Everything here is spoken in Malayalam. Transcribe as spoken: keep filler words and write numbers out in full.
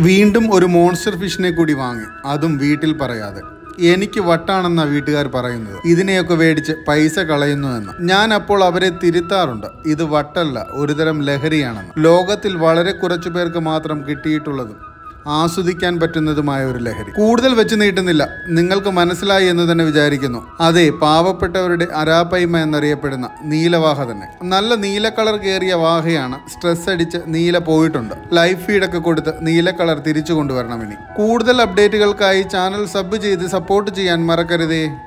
വീണ്ടും ഒരു മോൺസ്റ്റർ ഫിഷിനെ കൂടി വാങ്ങി, അതും വീട്ടിൽ പറയാതെ. എനിക്ക് വട്ടാണെന്ന വീട്ടുകാർ പറയുന്നത്. ഇതിനെയൊക്കെ മേടിച്ച് പൈസ കളയുന്നു എന്ന്. ഞാൻ അപ്പോൾ അവരെ തിരുത്താറുണ്ട്. ഇത് വട്ടല്ല, ഒരുതരം ലഹരിയാണെന്ന്. ലോകത്തിൽ വളരെ കുറച്ചു പേർക്ക് മാത്രം കിട്ടിയിട്ടുള്ളതും ആസ്വദിക്കാൻ പറ്റുന്നതുമായ ഒരു ലഹരി. കൂടുതൽ വെച്ച് നീട്ടുന്നില്ല, നിങ്ങൾക്ക് മനസ്സിലായി എന്ന് തന്നെ വിചാരിക്കുന്നു. അതെ, പാവപ്പെട്ടവരുടെ അരാപ്പയ്മ എന്നറിയപ്പെടുന്ന നീലവാഹ തന്നെ. നല്ല നീല കളർ കയറിയ വാഹയാണ്. സ്ട്രെസ് അടിച്ച് നീല പോയിട്ടുണ്ട്. ലൈഫ് ഫീഡൊക്കെ കൊടുത്ത് നീല കളർ തിരിച്ചു കൊണ്ടുവരണം. ഇനി കൂടുതൽ അപ്ഡേറ്റുകൾക്കായി ചാനൽ സബ് ചെയ്ത് സപ്പോർട്ട് ചെയ്യാൻ മറക്കരുതേ.